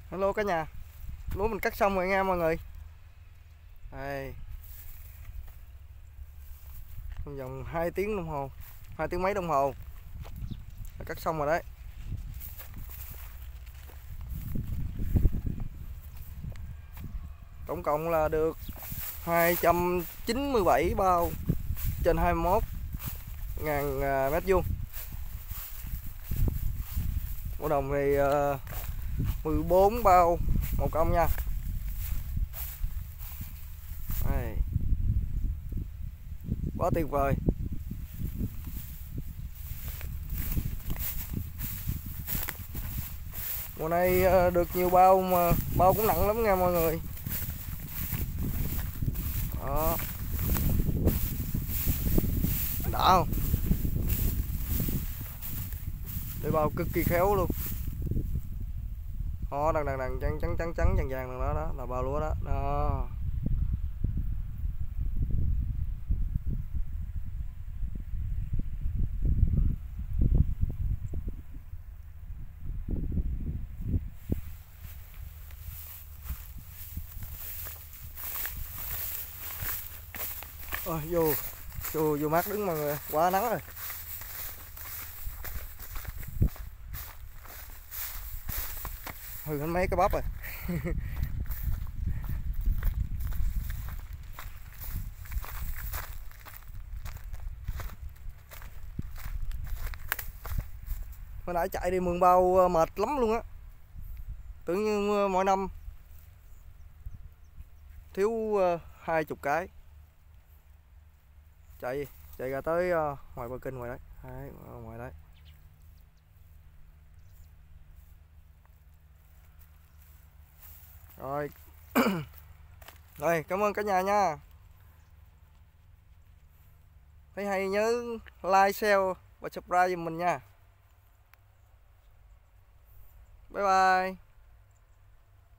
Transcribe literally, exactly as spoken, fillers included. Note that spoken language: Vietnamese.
Hello cả nhà, lúa mình cắt xong rồi nha mọi người. Đây, trong vòng hai tiếng đồng hồ, hai tiếng mấy đồng hồ là cắt xong rồi đấy. Tổng cộng là được hai trăm chín mươi bảy bao trên hai mươi mốt ngàn mét vuông. Mỗi đồng thì uh, mười bốn bao một công nha. Đây, quá tuyệt vời. Mùa này uh, được nhiều bao mà bao cũng nặng lắm nha mọi người. Đó, đã không? Để bao cực kỳ khéo luôn. Đó, đằng đằng đằng trắng trắng trắng trắng vàng vàng đằng đó đó là bao lúa đó. Đó. Ôi, vô vô vô mát đứng mọi người, quá nắng rồi. Hư hết mấy cái bắp rồi. Hồi nãy chạy đi mượn bao mệt lắm luôn á. Tưởng như mỗi năm thiếu hai chục cái. Chạy chạy ra tới ngoài bờ kênh ngoài đấy. Đấy, ngoài đấy. Rồi. Rồi, cảm ơn cả nhà nha. Thấy hay nhớ like, share và subscribe giùm mình nha. Bye bye.